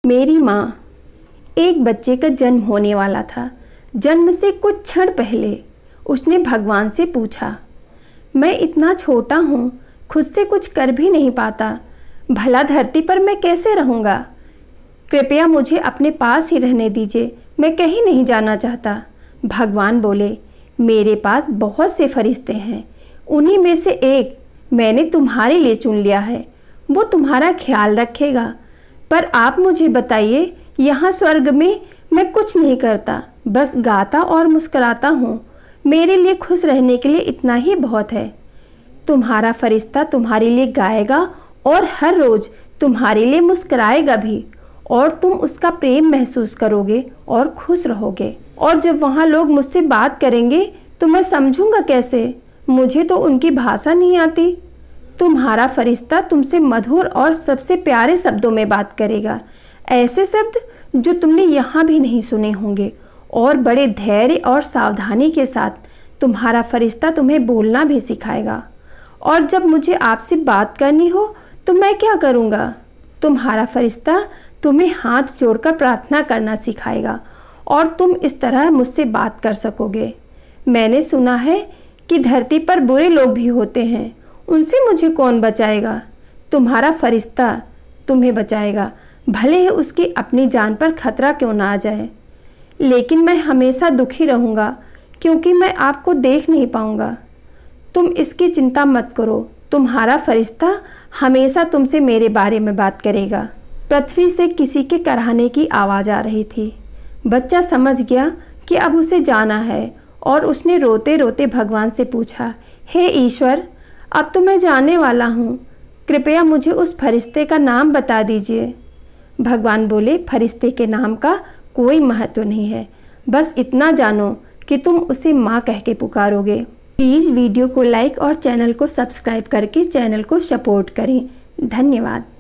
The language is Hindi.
मेरी माँ। एक बच्चे का जन्म होने वाला था। जन्म से कुछ क्षण पहले उसने भगवान से पूछा, मैं इतना छोटा हूँ, खुद से कुछ कर भी नहीं पाता, भला धरती पर मैं कैसे रहूँगा? कृपया मुझे अपने पास ही रहने दीजिए, मैं कहीं नहीं जाना चाहता। भगवान बोले, मेरे पास बहुत से फरिश्ते हैं, उन्हीं में से एक मैंने तुम्हारे लिए चुन लिया है, वो तुम्हारा ख्याल रखेगा। पर आप मुझे बताइए, यहाँ स्वर्ग में मैं कुछ नहीं करता, बस गाता और मुस्कुराता हूँ। मेरे लिए खुश रहने के लिए इतना ही बहुत है। तुम्हारा फरिश्ता तुम्हारे लिए गाएगा और हर रोज़ तुम्हारे लिए मुस्कुराएगा भी, और तुम उसका प्रेम महसूस करोगे और खुश रहोगे। और जब वहाँ लोग मुझसे बात करेंगे तो मैं समझूंगा कैसे? मुझे तो उनकी भाषा नहीं आती। तुम्हारा फरिश्ता तुमसे मधुर और सबसे प्यारे शब्दों में बात करेगा, ऐसे शब्द जो तुमने यहाँ भी नहीं सुने होंगे। और बड़े धैर्य और सावधानी के साथ तुम्हारा फरिश्ता तुम्हें बोलना भी सिखाएगा। और जब मुझे आपसे बात करनी हो तो मैं क्या करूँगा? तुम्हारा फरिश्ता तुम्हें हाथ जोड़कर प्रार्थना करना सिखाएगा और तुम इस तरह मुझसे बात कर सकोगे। मैंने सुना है कि धरती पर बुरे लोग भी होते हैं, उनसे मुझे कौन बचाएगा? तुम्हारा फरिश्ता तुम्हें बचाएगा, भले ही उसकी अपनी जान पर खतरा क्यों ना आ जाए। लेकिन मैं हमेशा दुखी रहूँगा क्योंकि मैं आपको देख नहीं पाऊँगा। तुम इसकी चिंता मत करो, तुम्हारा फरिश्ता हमेशा तुमसे मेरे बारे में बात करेगा। पृथ्वी से किसी के कराहने की आवाज़ आ रही थी। बच्चा समझ गया कि अब उसे जाना है और उसने रोते रोते भगवान से पूछा, हे ईश्वर, अब तो मैं जाने वाला हूँ, कृपया मुझे उस फरिश्ते का नाम बता दीजिए। भगवान बोले, फरिश्ते के नाम का कोई महत्व नहीं है, बस इतना जानो कि तुम उसे माँ कह के पुकारोगे। प्लीज़ वीडियो को लाइक और चैनल को सब्सक्राइब करके चैनल को सपोर्ट करें। धन्यवाद।